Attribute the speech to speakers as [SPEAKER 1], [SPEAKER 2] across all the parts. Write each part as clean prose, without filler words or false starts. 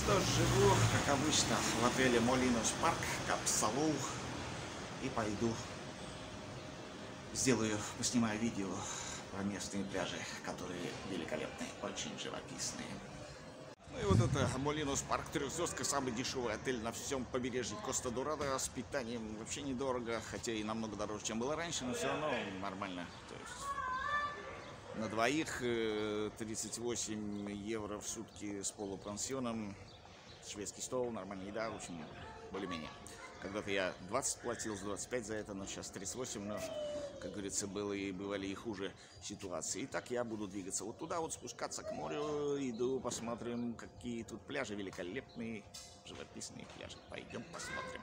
[SPEAKER 1] Что ж, живу, как обычно, в отеле Молинус Парк, Кап-Салоу. И пойду поснимаю видео про местные пляжи, которые великолепные, очень живописные. Ну и вот это Молинус Парк, 3-звездка, самый дешевый отель на всем побережье Коста-Дорада. С питанием вообще недорого, хотя и намного дороже, чем было раньше, но все равно нормально. То есть на двоих 38 евро в сутки с полупансионом, шведский стол, нормальная еда, в общем, более-менее. Когда-то я 20 платил, 25 за это, но сейчас 38, но, как говорится, бывали и хуже ситуации. И так я буду двигаться вот туда, вот спускаться к морю, иду, посмотрим, какие тут пляжи великолепные, живописные пляжи. Пойдем посмотрим.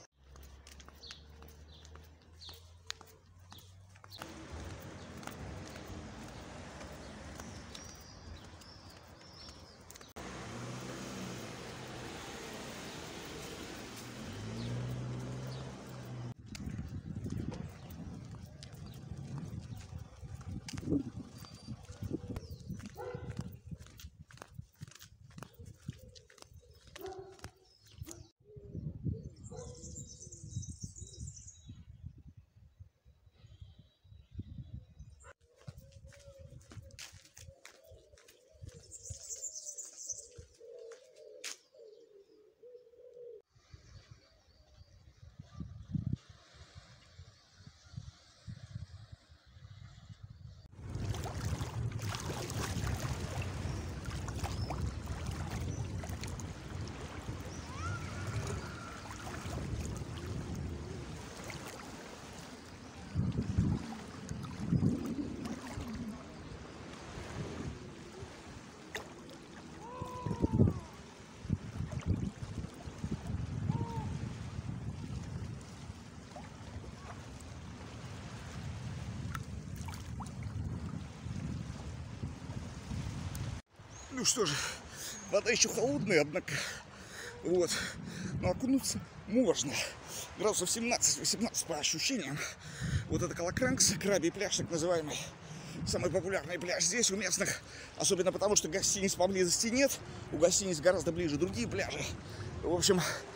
[SPEAKER 1] Ну что же, вода еще холодная, однако, вот, но окунуться можно. Градусов 17-18 по ощущениям. Вот это Калакранкс, крабий пляж, так называемый. Самый популярный пляж здесь у местных, особенно потому, что гостиниц поблизости нет. У гостиниц гораздо ближе другие пляжи. В общем,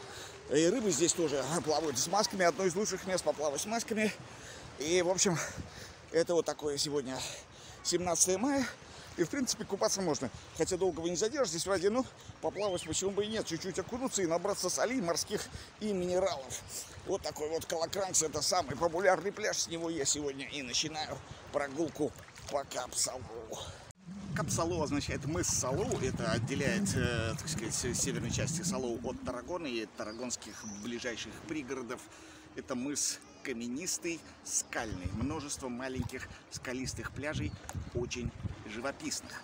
[SPEAKER 1] и рыбы здесь тоже плавают с масками. Одно из лучших мест поплавать с масками. И, в общем, это вот такое сегодня 17 мая. И, в принципе, купаться можно. Хотя долго вы не задержитесь в воде, но поплавать почему бы и нет. Чуть-чуть окунуться и набраться солей морских и минералов. Вот такой вот Калакранкс. Это самый популярный пляж. С него я сегодня и начинаю прогулку по Кап-Салоу. Кап-Салоу означает мыс Салоу. Это отделяет, так сказать, северной части Салоу от Таррагоны и таррагонских ближайших пригородов. Это мыс каменистый, скальный. Множество маленьких скалистых пляжей, очень живописных.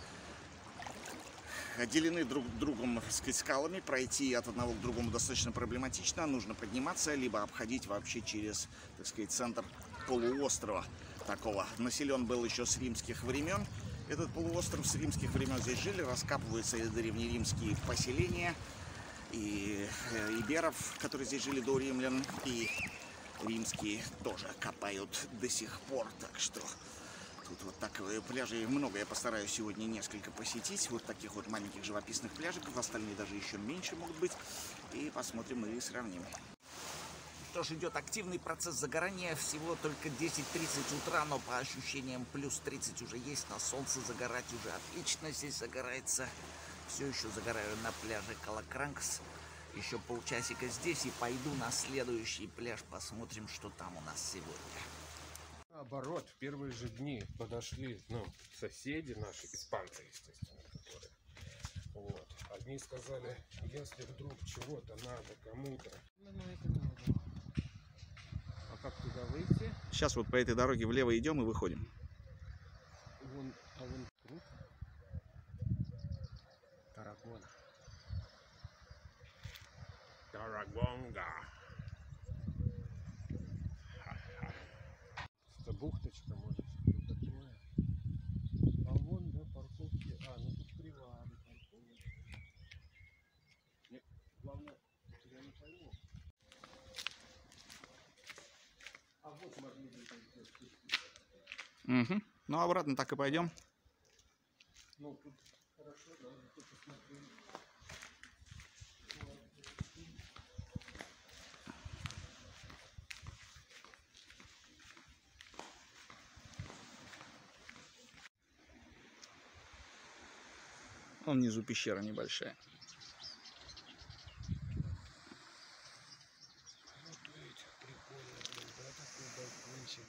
[SPEAKER 1] Отделены друг другом, так сказать, скалами. Пройти от одного к другому достаточно проблематично. Нужно подниматься, либо обходить вообще через, так сказать, центр полуострова такого. Населен был еще с римских времен. Этот полуостров с римских времен здесь жили. Раскапываются древнеримские поселения. И иберов, которые здесь жили до римлян. И римские тоже копают до сих пор. Так что тут вот такие пляжи много. Я постараюсь сегодня несколько посетить. Вот таких вот маленьких живописных пляжиков. Остальные даже еще меньше могут быть. И посмотрим и сравним. Что ж, идет активный процесс загорания. Всего только 10:30 утра, но по ощущениям плюс 30 уже есть. На солнце загорать уже отлично здесь загорается. Все еще загораю на пляже Калакранкс. Еще полчасика здесь и пойду на следующий пляж. Посмотрим, что там у нас сегодня.
[SPEAKER 2] Наоборот, в первые же дни подошли, соседи наши, испанцы, естественно, которые. Вот. Одни сказали, если вдруг чего-то надо кому-то. А как туда выйти?
[SPEAKER 1] Сейчас вот по этой дороге влево идем и выходим.
[SPEAKER 2] Вон круг. Таррагона. Таррагонга. Это бухточка, может, такое. А вон, да, парковки. Тут кривая парковка. Нет, главное, я не пойму. А вот могли бы здесь спуститься.
[SPEAKER 1] Ну, обратно так и пойдем.
[SPEAKER 2] Ну, тут хорошо, да, тут посмотрели.
[SPEAKER 1] Вон внизу пещера небольшая.
[SPEAKER 2] Вот видите, прикольно, блин, да, такой балкончик.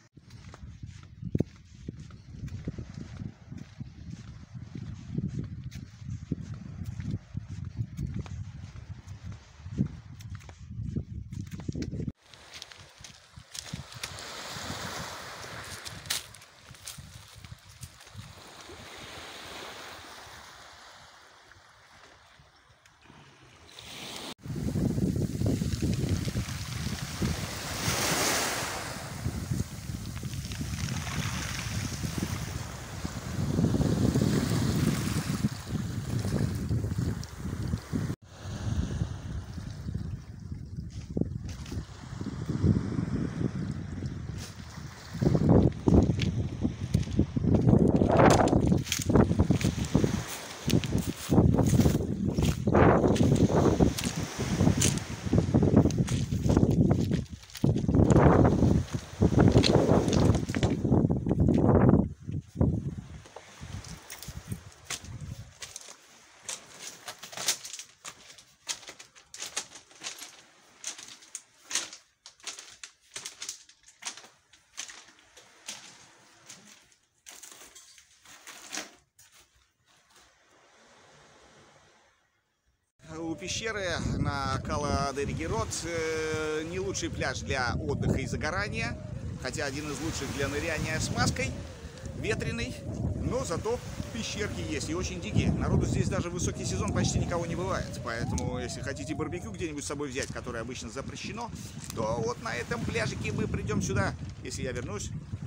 [SPEAKER 1] У пещеры на Кала-де-Ригерот не лучший пляж для отдыха и загорания, хотя один из лучших для ныряния с маской, ветреный, но зато пещерки есть и очень дикие. Народу здесь даже в высокий сезон почти никого не бывает, поэтому если хотите барбекю где-нибудь с собой взять, которое обычно запрещено, то вот на этом пляжике мы придем сюда, если я вернусь,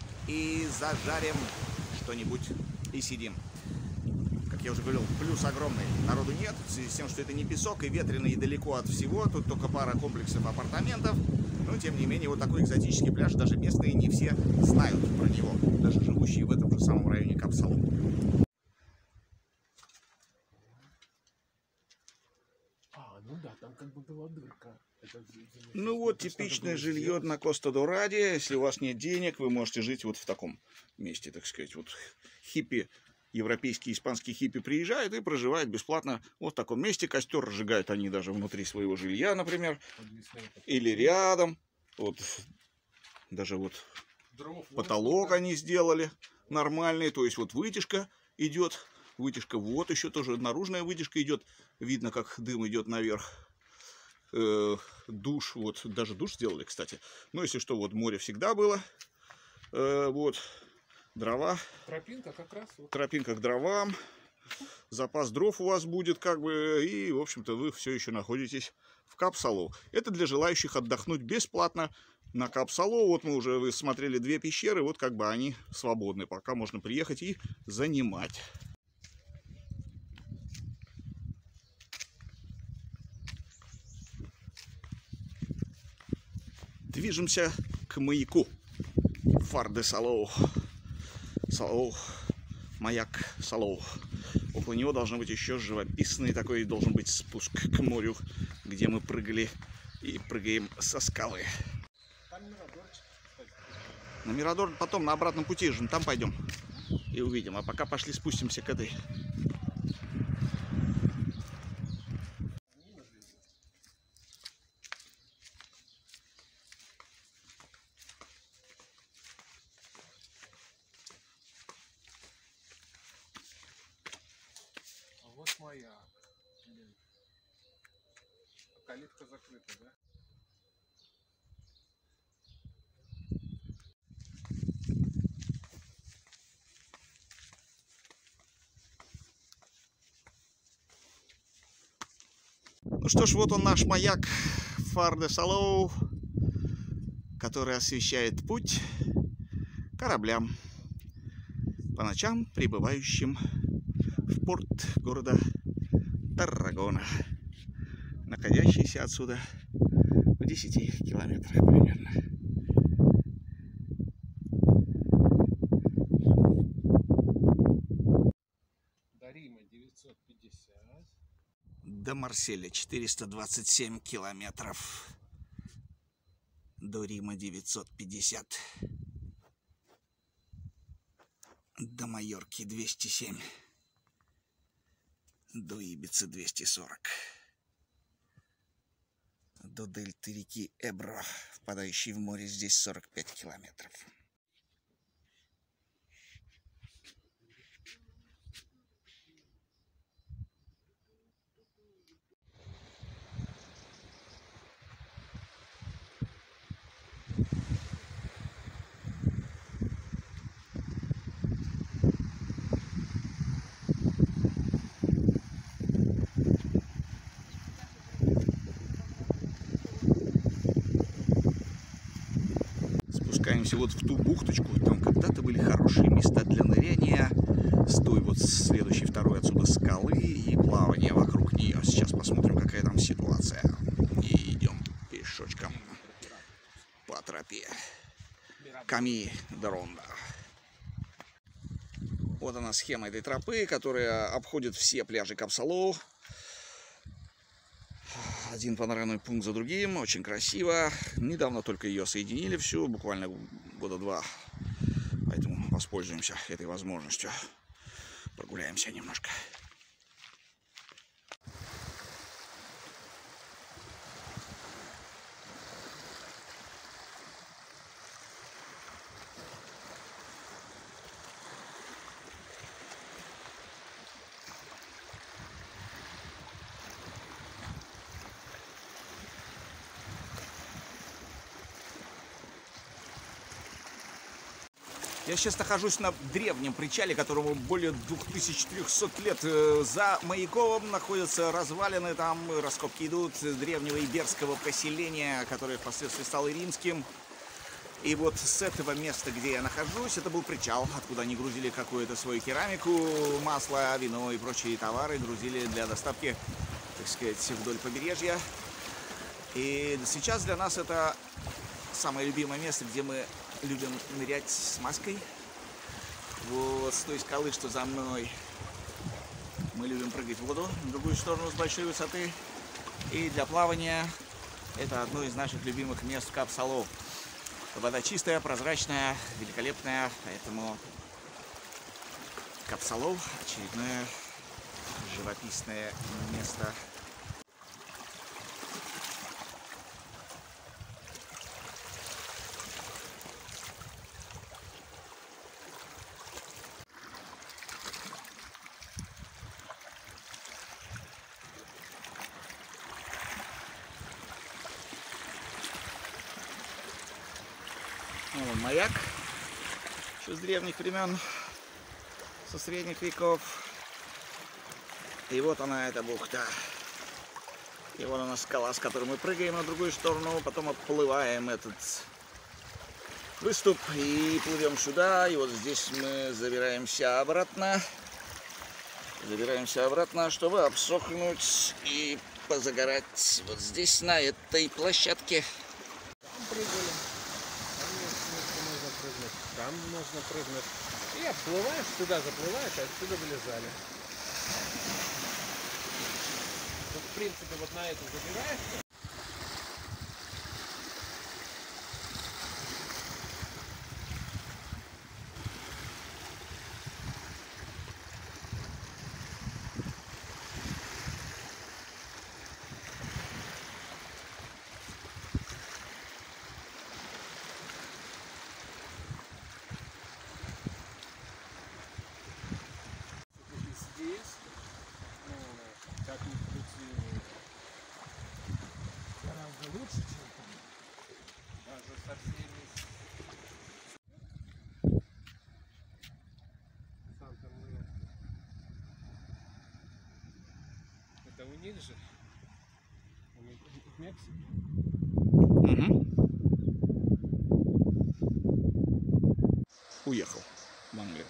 [SPEAKER 1] и зажарим что-нибудь и сидим. Как я уже говорил, плюс огромный. Народу нет, в связи с тем, что это не песок и ветрено, и далеко от всего. Тут только пара комплексов апартаментов. Но, тем не менее, вот такой экзотический пляж. Даже местные не все знают про него. Даже живущие в этом же самом районе Кап-Салу.
[SPEAKER 2] Ну да, там как бы была дырка.
[SPEAKER 1] Ну вот, типичное жилье на Коста-до-Раде. Если у вас нет денег, вы можете жить вот в таком месте, так сказать. Вот хиппи, европейские, испанские хиппи приезжают и проживают бесплатно вот в таком месте. Костер разжигают они даже внутри своего жилья, например. Или рядом. Вот даже вот потолок они сделали нормальный. То есть вот вытяжка идет. Вытяжка вот еще тоже наружная вытяжка идет. Видно, как дым идет наверх. Душ, вот даже душ сделали, кстати. Но если что, вот море всегда было. Вот дрова.
[SPEAKER 2] Тропинка как раз.
[SPEAKER 1] Тропинка к дровам. Запас дров у вас будет, как бы. И, в общем-то, вы все еще находитесь в Кап-Салу. Это для желающих отдохнуть бесплатно на Кап-Салу. Вот мы уже смотрели 2 пещеры. Вот как бы они свободны. Пока можно приехать и занимать. Движемся к маяку. Фар-де-Салоу. Салоу. Маяк Салоу. Около него должен быть еще живописный такой, должен быть спуск к морю, где мы прыгали и прыгаем со скалы. На Мирадор потом на обратном пути же, там пойдем и увидим. А пока пошли спустимся к этой.
[SPEAKER 2] Вот моя. Блин. Калитка закрыта, да?
[SPEAKER 1] Ну что ж, вот он наш маяк Фар-де-Салоу, который освещает путь кораблям по ночам, прибывающим в порт города Таррагона, находящийся отсюда в 10 километрах примерно.
[SPEAKER 2] До Рима 950.
[SPEAKER 1] До Марселя 427 километров. До Рима 950. До Майорки 207. до Ибицы 240. До дельты реки Эбро, впадающей в море, здесь 45 километров. Спускаемся вот в ту бухточку. Там когда-то были хорошие места для ныряния. С той вот следующей, второй отсюда скалы и плавание вокруг нее. Сейчас посмотрим, какая там ситуация. И идем пешочком по тропе Ками-де-Ронда. Вот она схема этой тропы, которая обходит все пляжи Капсалоу. Один панорамный пункт за другим, очень красиво. Недавно только ее соединили всю, буквально года 2. Поэтому воспользуемся этой возможностью. Прогуляемся немножко. Я сейчас нахожусь на древнем причале, которому более 2300 лет. За Маяковым находятся развалины, там раскопки идут древнего иберского поселения, которое впоследствии стало римским. И вот с этого места, где я нахожусь, это был причал, откуда они грузили какую-то свою керамику, масло, вино и прочие товары, грузили для доставки, так сказать, вдоль побережья. И сейчас для нас это самое любимое место, где мы любим нырять с маской. Вот с той скалы, что за мной, мы любим прыгать в воду в другую сторону с большой высоты. И для плавания это одно из наших любимых мест в Капсалоу. Вода чистая, прозрачная, великолепная, поэтому Капсалоу — очередное живописное место. Вон маяк, еще с древних времен, со средних веков. И вот она, эта бухта. И вот она скала, с которой мы прыгаем на другую сторону, потом обплываем этот выступ и плывем сюда. И вот здесь мы забираемся обратно. Чтобы обсохнуть и позагорать вот здесь, на этой площадке.
[SPEAKER 2] Там можно прыгнуть. И обплываешь, сюда заплываешь, а отсюда вылезали. Вот, в принципе, вот на эту забираешь. Как ни крути, гораздо лучше, чем там. Даже со всеми. Это у них же? У них в Мексике?
[SPEAKER 1] Уехал в Англию.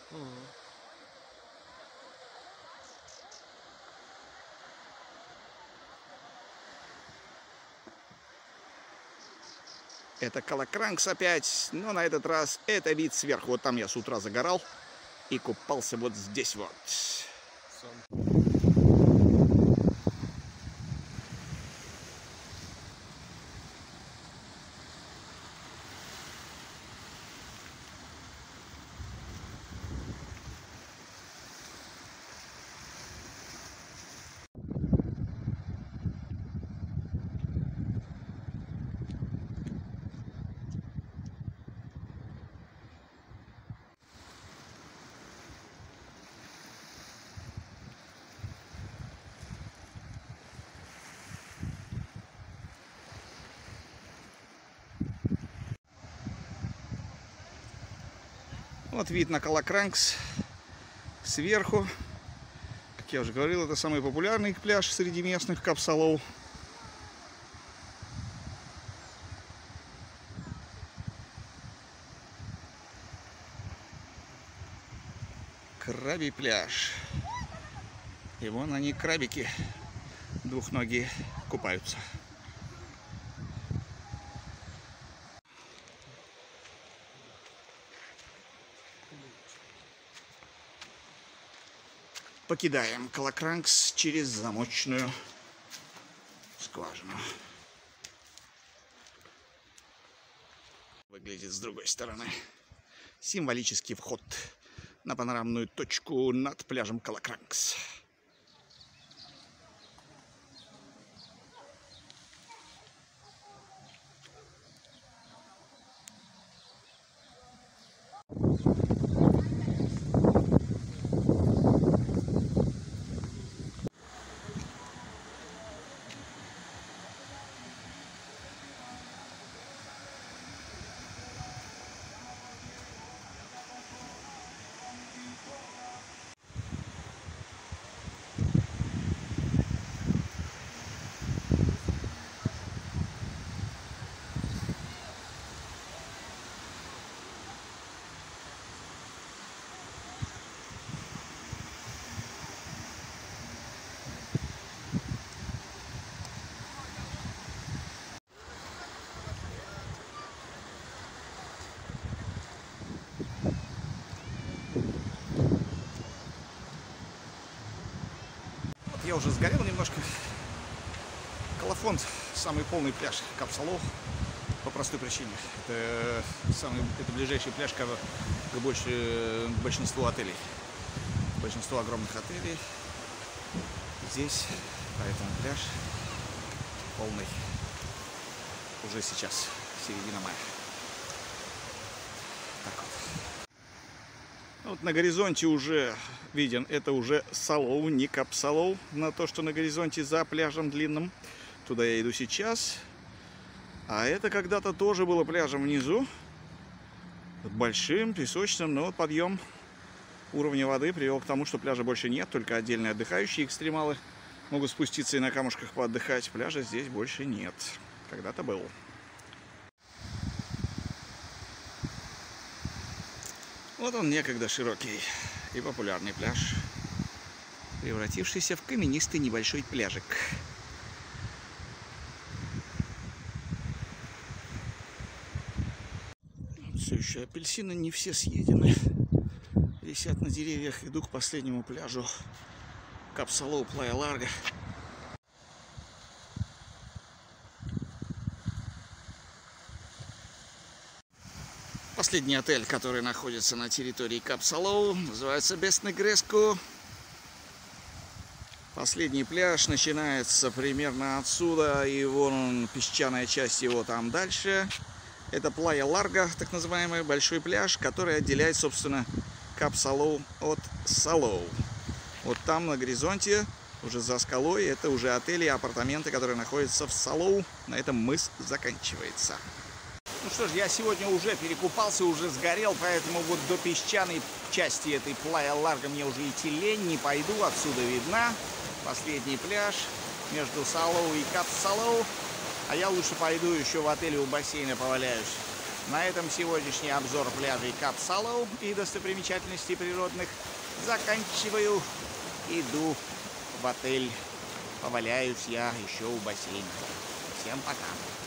[SPEAKER 1] Это Калакранкс опять, но на этот раз это вид сверху. Вот там я с утра загорал и купался вот здесь вот. Вот вид на Калакранкс сверху. Как я уже говорил, это самый популярный пляж среди местных Капсалоу. Крабий пляж. И вон они, крабики, двухногие, купаются. Покидаем Калакранкс через замочную скважину. Выглядит с другой стороны. Символический вход на панорамную точку над пляжем Калакранкс. Я уже сгорел немножко. Калафонд — самый полный пляж Капсалоу по простой причине. Это ближайший пляж к большинству отелей. Большинство огромных отелей здесь, поэтому пляж полный уже сейчас, середина мая. Так вот. Вот на горизонте уже виден, это уже Салоу, не Капсалоу, на то, что на горизонте за пляжем длинным. Туда я иду сейчас. А это когда-то тоже было пляжем внизу, большим, песочным, но вот подъем уровня воды привел к тому, что пляжа больше нет, только отдельные отдыхающие экстремалы могут спуститься и на камушках поотдыхать. Пляжа здесь больше нет. Когда-то был. Вот он, некогда широкий и популярный пляж, превратившийся в каменистый небольшой пляжик. Все еще апельсины не все съедены. Висят на деревьях. Иду к последнему пляжу Капсалоу, Плая Ларга. Последний отель, который находится на территории Капсалоу, называется Бест Негреско. Последний пляж начинается примерно отсюда, и вон песчаная часть его там дальше. Это Плая Ларга, так называемый большой пляж, который отделяет, собственно, Капсалоу от Салоу. Вот там на горизонте, уже за скалой, это уже отели и апартаменты, которые находятся в Салоу. На этом мыс заканчивается. Ну что ж, я сегодня уже перекупался, уже сгорел, поэтому вот до песчаной части этой Плая Ларга мне уже идти лень, не пойду, отсюда видна. Последний пляж между Салоу и Капсалоу. А я лучше пойду еще в отеле у бассейна поваляюсь. На этом сегодняшний обзор пляжей Капсалоу и достопримечательностей природных заканчиваю. Иду в отель, поваляюсь я еще у бассейна. Всем пока.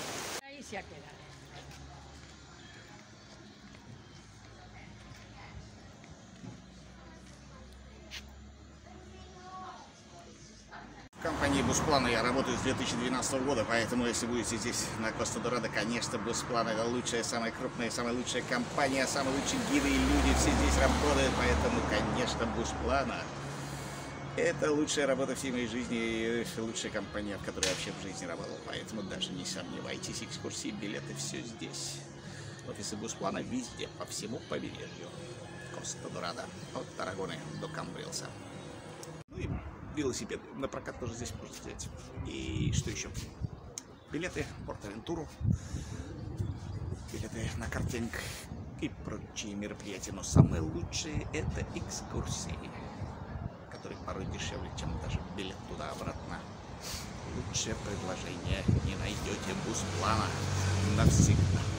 [SPEAKER 1] В компании Бусплана я работаю с 2012 года, поэтому если будете здесь на Коста-Дорадо, конечно, Бусплан — это лучшая, самая крупная, самая лучшая компания, самые лучшие гиды и люди все здесь работают, поэтому, конечно, Бусплана — это лучшая работа всей моей жизни и лучшая компания, в которой я вообще в жизни работал, поэтому даже не сомневайтесь, экскурсии, билеты, все здесь. Офисы Бусплана везде, по всему побережью Коста-Дорадо, от Таррагоны до Камбрилса. Ну и велосипед на прокат тоже здесь можно взять. И что еще? Билеты, Порт-Авентуру, билеты на картинг и прочие мероприятия. Но самые лучшие — это экскурсии, которые порой дешевле, чем даже билет туда-обратно. Лучшее предложение не найдете. Бусплана навсегда.